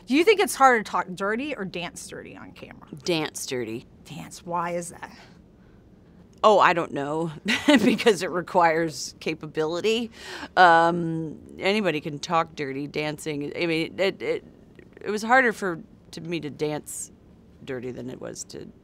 Do you think it's harder to talk dirty or dance dirty on camera? Dance dirty. Dance. Why is that? Oh, I don't know, because it requires capability. Anybody can talk dirty. Dancing, I mean, it was harder for me to dance dirty than it was to